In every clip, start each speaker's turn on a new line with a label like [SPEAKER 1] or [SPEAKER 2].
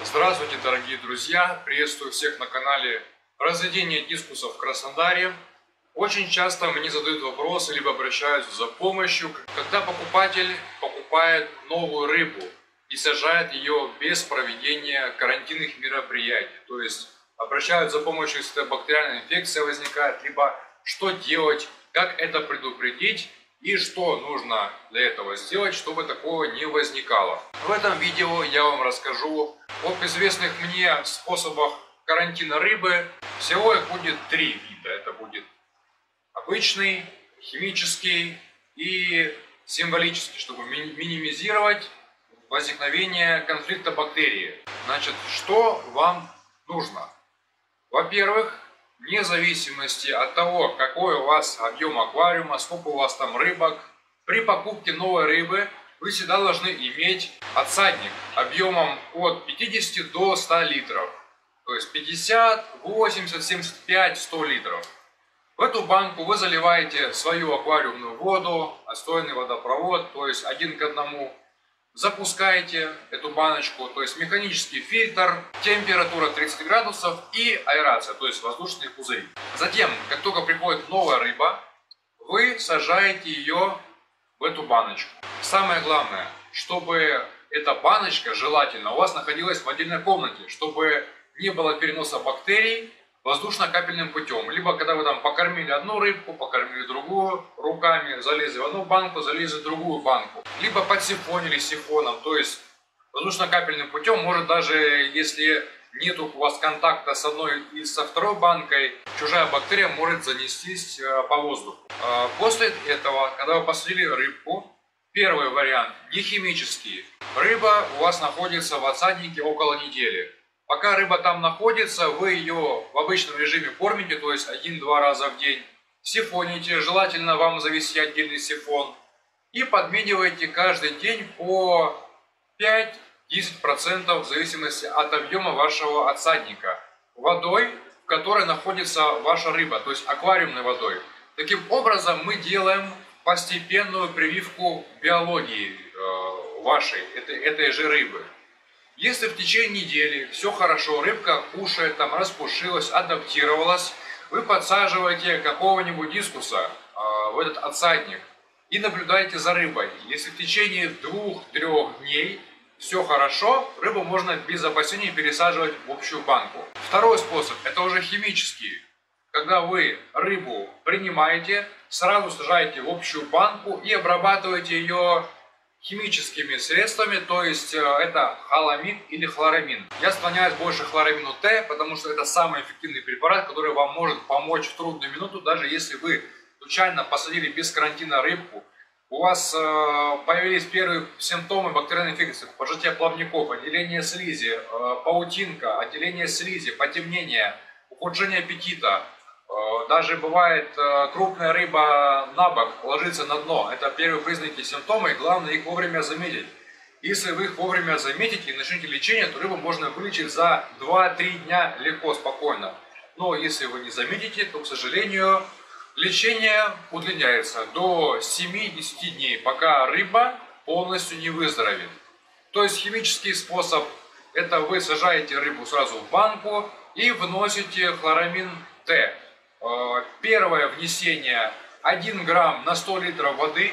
[SPEAKER 1] Здравствуйте, дорогие друзья! Приветствую всех на канале «Разведение дискусов в Краснодаре». Очень часто мне задают вопросы, либо обращаются за помощью, когда покупатель покупает новую рыбу и сажает ее без проведения карантинных мероприятий. То есть обращаются за помощью, если бактериальная инфекция возникает, либо что делать, как это предупредить и что нужно для этого сделать, чтобы такого не возникало. В этом видео я вам расскажу об известных мне способах карантина рыбы. Всего их будет 3 вида. Это будет обычный, химический и символический, чтобы минимизировать возникновение конфликта бактерий. Значит, что вам нужно? Во-первых, вне зависимости от того, какой у вас объем аквариума, сколько у вас там рыбок, при покупке новой рыбы вы всегда должны иметь отсадник объемом от 50 до 100 литров. То есть 50, 80, 75, 100 литров. В эту банку вы заливаете свою аквариумную воду, отстойный водопровод, то есть 1 к 1. Запускаете эту баночку, то есть механический фильтр, температура 30 градусов и аэрация, то есть воздушные пузыри. Затем, как только приходит новая рыба, вы сажаете ее в эту баночку. Самое главное, чтобы эта баночка желательно у вас находилась в отдельной комнате, чтобы не было переноса бактерий воздушно-капельным путем. Либо когда вы там покормили одну рыбку, покормили другую, руками залезли в одну банку, залезли в другую банку. Либо подсифонили сифоном, то есть воздушно-капельным путем, может даже если нет у вас контакта с одной и со второй банкой, чужая бактерия может занестись по воздуху. После этого, когда вы посадили рыбку, первый вариант не химический. Рыба у вас находится в отсаднике около недели. Пока рыба там находится, вы ее в обычном режиме кормите, то есть 1-2 раза в день. Сифоните, желательно вам завести отдельный сифон. И подмениваете каждый день по 5-10% в зависимости от объема вашего отсадника водой, в которой находится ваша рыба, то есть аквариумной водой. Таким образом мы делаем постепенную прививку биологии вашей, этой же рыбы. Если в течение недели все хорошо, рыбка кушает, там распушилась, адаптировалась, вы подсаживаете какого-нибудь дискуса в этот отсадник и наблюдаете за рыбой. Если в течение 2-3 дней все хорошо, рыбу можно без опасений пересаживать в общую банку. Второй способ – это уже химический. Когда вы рыбу принимаете, сразу сажаете в общую банку и обрабатываете ее химическими средствами, то есть это халамин или хлорамин. Я склоняюсь больше к хлорамину Т, потому что это самый эффективный препарат, который вам может помочь в трудную минуту, даже если вы случайно посадили без карантина рыбку, у вас появились первые симптомы бактериальной инфекции, пожатие плавников, отделение слизи, паутинка, отделение слизи, потемнение, ухудшение аппетита. Даже бывает крупная рыба на бок ложится на дно. Это первые признаки симптомы, и главное их вовремя заметить. Если вы их вовремя заметите и начнете лечение, то рыбу можно вылечить за 2-3 дня легко, спокойно. Но если вы не заметите, то, к сожалению, лечение удлиняется до 7-10 дней, пока рыба полностью не выздоровеет. То есть химический способ – это вы сажаете рыбу сразу в банку и вносите хлорамин Т. Первое внесение 1 грамм на 100 литров воды.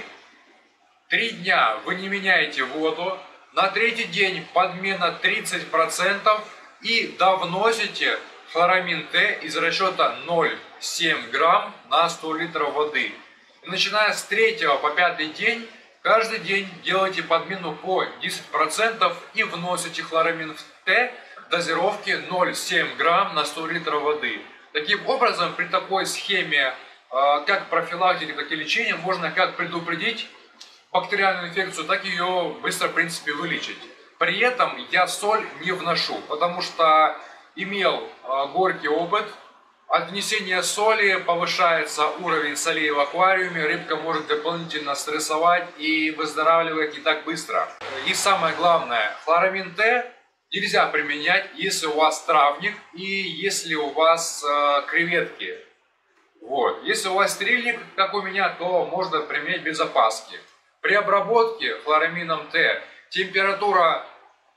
[SPEAKER 1] 3 дня вы не меняете воду. На 3-й день подмена 30% и довносите хлорамин Т из расчета 0,7 грамм на 100 литров воды. И начиная с 3-го по 5-й день, каждый день делайте подмену по 10% и вносите хлорамин Т в дозировке 0,7 грамм на 100 литров воды. Таким образом, при такой схеме, как профилактики, так и лечения, можно как предупредить бактериальную инфекцию, так и ее быстро, в принципе, вылечить. При этом я соль не вношу, потому что имел горький опыт. От внесения соли повышается уровень солей в аквариуме, рыбка может дополнительно стрессовать и выздоравливает не так быстро. И самое главное, хлорамин Т нельзя применять, если у вас травник и если у вас креветки. Вот. Если у вас стерильник, как у меня, то можно применять без опаски. При обработке хлорамином Т температура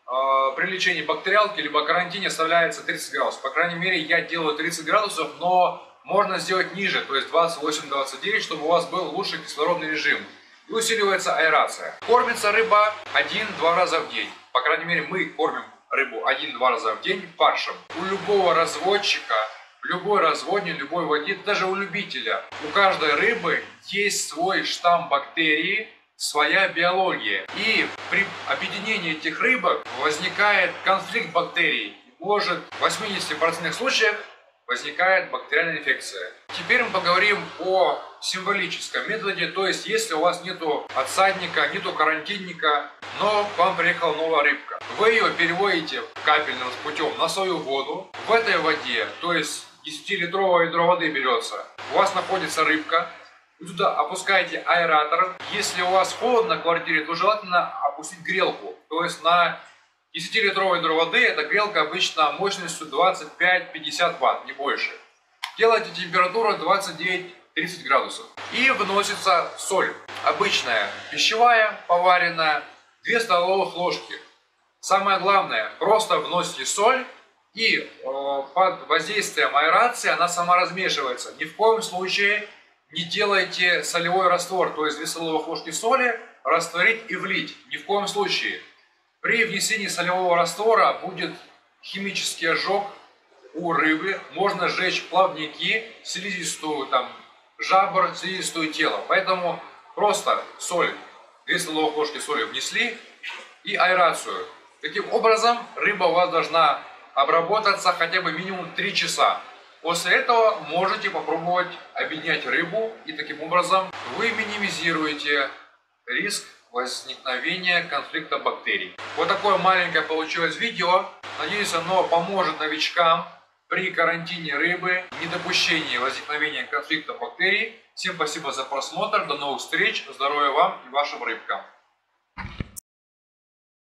[SPEAKER 1] при лечении бактериалки либо карантине оставляется 30 градусов. По крайней мере, я делаю 30 градусов, но можно сделать ниже, то есть 28-29, чтобы у вас был лучший кислородный режим. И усиливается аэрация. Кормится рыба 1-2 раза в день. По крайней мере, мы кормим рыбу 1-2 раза в день фаршем. У любого разводчика, в любой разводне, любой воде, даже у любителя, у каждой рыбы есть свой штамм бактерий, своя биология. И при объединении этих рыбок возникает конфликт бактерий. Может, в 80% случаев возникает бактериальная инфекция. Теперь мы поговорим о символическом методе, то есть если у вас нету отсадника, нету карантинника, но к вам приехала новая рыбка. Вы ее переводите капельным путем на свою воду. В этой воде, то есть 10-литровое ведро воды берется, у вас находится рыбка. Вы туда опускаете аэратор. Если у вас холодно в квартире, то желательно опустить грелку. То есть на 10-литровое ведро воды эта грелка обычно мощностью 25-50 Вт, не больше. Делайте температуру 29-30 градусов. И вносится соль. Обычная пищевая, поваренная, 2 столовых ложки. Самое главное, просто вносите соль и под воздействием аэрации она сама размешивается. Ни в коем случае не делайте солевой раствор, то есть 2 столовых ложки соли растворить и влить. Ни в коем случае. При внесении солевого раствора будет химический ожог у рыбы. Можно сжечь плавники, слизистую жабр, слизистую тело. Поэтому просто соль, 2 столовых ложки соли внесли и аэрацию. Таким образом рыба у вас должна обработаться хотя бы минимум 3 часа. После этого можете попробовать объединять рыбу, и таким образом вы минимизируете риск возникновения конфликта бактерий. Вот такое маленькое получилось видео. Надеюсь, оно поможет новичкам при карантине рыбы, недопущении возникновения конфликта бактерий. Всем спасибо за просмотр. До новых встреч. Здоровья вам и вашим рыбкам.